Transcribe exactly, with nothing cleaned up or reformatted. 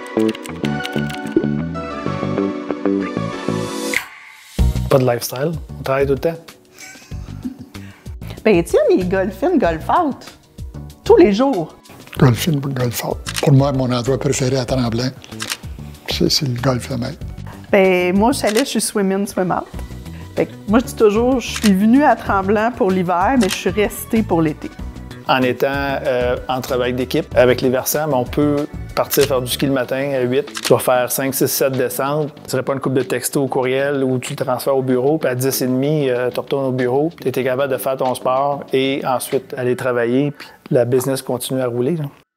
Pas de lifestyle, on travaille tout le temps. Ben Étienne, il golf in, golf out. Tous les jours. Golf in, golf out. Pour moi, mon endroit préféré à Tremblant, c'est le golf le maître. Ben moi, au chalet, je suis swim in, swim out. Fait que moi, je dis toujours, je suis venue à Tremblant pour l'hiver, mais je suis restée pour l'été. En étant euh, en travail d'équipe avec les versants, on peut partir faire du ski le matin à huit. Tu vas faire cinq, six, sept descentes. Ce serait pas une coupe de texto au courriel où tu le transfères au bureau, puis à dix heures trente, euh, tu retournes au bureau. Tu étais capable de faire ton sport et ensuite aller travailler, puis la business continue à rouler, là.